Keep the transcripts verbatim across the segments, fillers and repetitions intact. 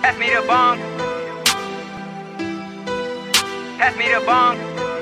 Pass me the bong. Pass me the bong.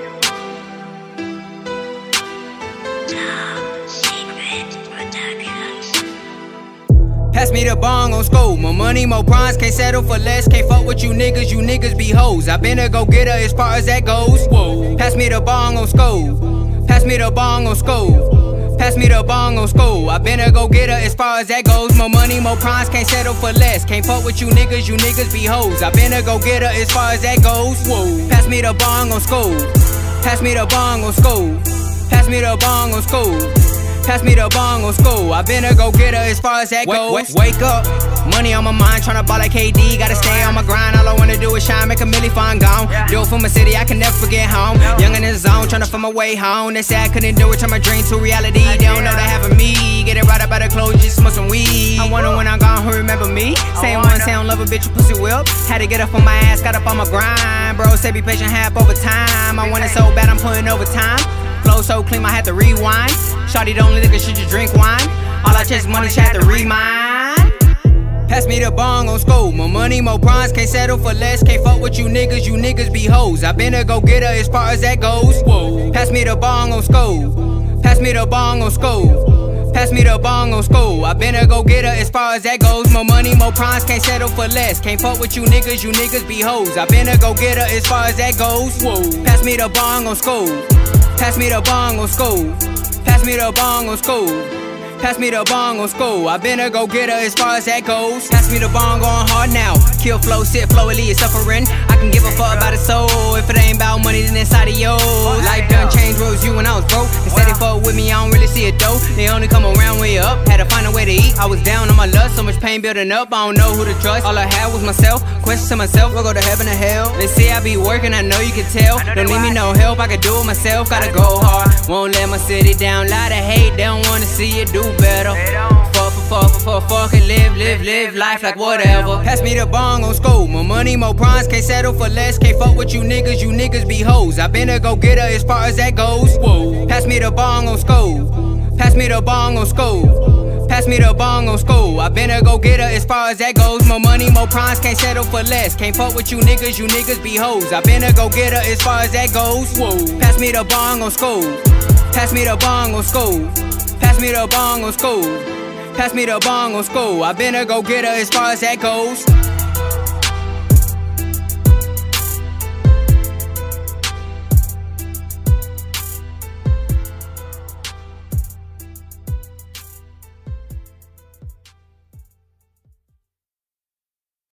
Pass me the bong on scope. More money, more bronze, can't settle for less. Can't fuck with you niggas, you niggas be hoes. I been a go-getter as far as that goes. Whoa. Pass me the bong on scope. Pass me the bong on scope. Pass me the bong on scope. I been a go-getter as far as that goes. More money, more bronze, can't settle for less. Can't fuck with you niggas, you niggas be hoes. I been a go-getter as far as that goes. Whoa. Pass me the bong on scope. Pass me the bong on scope. Pass me the bong on scope. Pass me the bong on school. I been a go-getter as far as that goes. Wake, wake, wake up, money on my mind, tryna ball like K D. Gotta stay on my grind, all I wanna do is shine, make a milli fun gone. Do it for my city, I can never forget home. Young in the zone, tryna find my way home. They say I couldn't do it, turn my dream to reality. They don't know they having me, get it right up by the clothes, just smoke some weed. I wonder when I'm gone, who remember me? Same one, say I don't love a bitch, you pussy whip. Had to get up on my ass, got up on my grind. Bro, say be patient, half over time. I want it so bad, I'm putting overtime. Flow so clean, I had to rewind. Shawty don't lick, should you drink wine? All I chase money, she had to remind. Pass me the bong on scope. More money, more bronze, can't settle for less. Can't fuck with you niggas, you niggas be hoes. I been a go-getter as far as that goes. Whoa. Pass me the bong on scope. Pass me the bong on scope. Pass me the bong on scope. I been a go-getter as far as that goes. More money, more bronze, can't settle for less. Can't fuck with you niggas, you niggas be hoes. I been a go-getter as far as that goes. Whoa. Pass me the bong on scope. Pass me the bong on school. Pass me the bong on school. Pass me the bong on school. I been a go-getter as far as that goes. Pass me the bong going hard now. Kill flow, sit flow, elite suffering. I can give a fuck about the soul. If it ain't about money, then inside of yours. Life done changed, rules you when I was broke. Instead they fuck with me, I don't really see it though. They only come around when you're up. Had to find a way to eat. I was down on my luck, so much pain building up. I don't know who to trust. All I had was myself. Question to myself, will go to heaven or hell. They say I be working, I know you can tell. Don't need me no help, I can do it myself. Gotta go hard, won't let my city down. Lot of hate, they don't wanna see you do better. Fuck, fuck, fuck, fuck, fuck, and live, live, live life like whatever. Pass me the bong on scope. More money, more bronze, can't settle for less. Can't fuck with you niggas, you niggas be hoes. I been a go-getter as far as that goes. Whoa. Pass me the bong on scope. Pass me the bong on scope. Pass me the bong on school. I been a go-getter as far as that goes. More money, more bronze, can't settle for less. Can't fuck with you niggas, you niggas be hoes. I been a go-getter as far as that goes. Whoa. Pass me the bong on school. Pass me the bong on school. Pass me the bong on school. Pass me the bong on school. I been a go-getter as far as that goes.